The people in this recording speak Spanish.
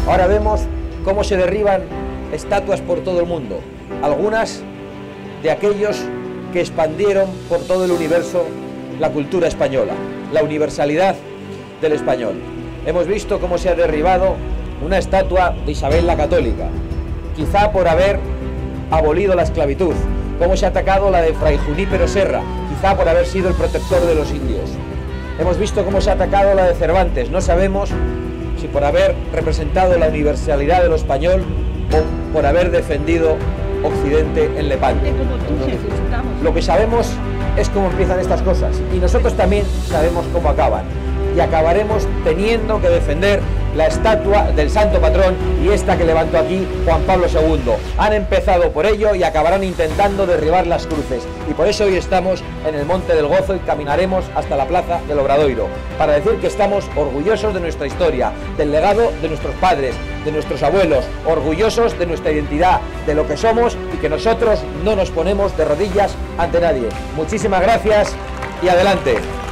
Ahora vemos cómo se derriban estatuas por todo el mundo, algunas de aquellos que expandieron por todo el universo la cultura española, la universalidad del español. Hemos visto cómo se ha derribado una estatua de Isabel la Católica, quizá por haber abolido la esclavitud, cómo se ha atacado la de Fray Junípero Serra, quizá por haber sido el protector de los indios. Hemos visto cómo se ha atacado la de Cervantes, no sabemos si por haber representado la universalidad de lo español o por haber defendido Occidente en Lepante. Lo que sabemos es cómo empiezan estas cosas y nosotros también sabemos cómo acaban. Y acabaremos teniendo que defender la estatua del santo patrón y esta que levantó aquí Juan Pablo II. Han empezado por ello y acabarán intentando derribar las cruces. Y por eso hoy estamos en el Monte del Gozo y caminaremos hasta la plaza del Obradoiro, para decir que estamos orgullosos de nuestra historia, del legado de nuestros padres, de nuestros abuelos, orgullosos de nuestra identidad, de lo que somos y que nosotros no nos ponemos de rodillas ante nadie. Muchísimas gracias y adelante.